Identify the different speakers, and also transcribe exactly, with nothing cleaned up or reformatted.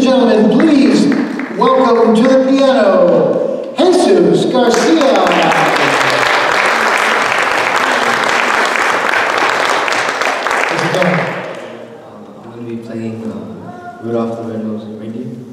Speaker 1: and gentlemen, please welcome to the piano, Jesús Garcia.
Speaker 2: I'm going to be playing uh, Rudolph the Red-Nosed Reindeer.